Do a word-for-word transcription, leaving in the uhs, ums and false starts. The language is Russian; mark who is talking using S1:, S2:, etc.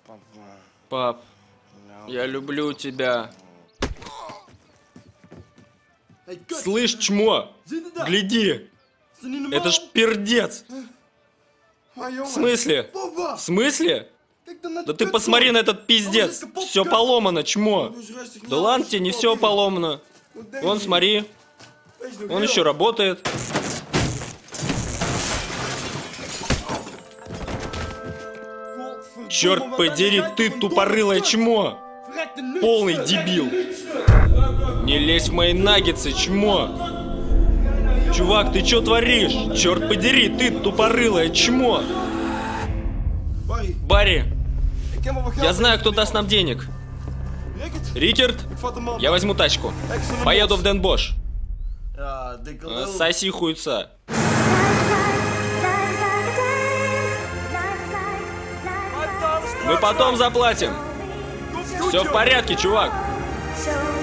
S1: Пап, я люблю тебя. Слышь, чмо, гляди. Это ж пердец. В смысле? В смысле? Да ты посмотри на этот пиздец. Все поломано, чмо. Да ладно тебе, не все поломано. Вон, смотри. Он еще работает. Черт подери, ты тупорылое чмо. Полный дебил. Не лезь в мои наггетсы, чмо. Чувак, ты что творишь? Черт подери, ты тупорылое чмо. Барри, я знаю, кто даст нам денег. Ричард, я возьму тачку. Поеду в Ден Бош. Соси хуйца. Мы потом заплатим. Все в порядке, чувак.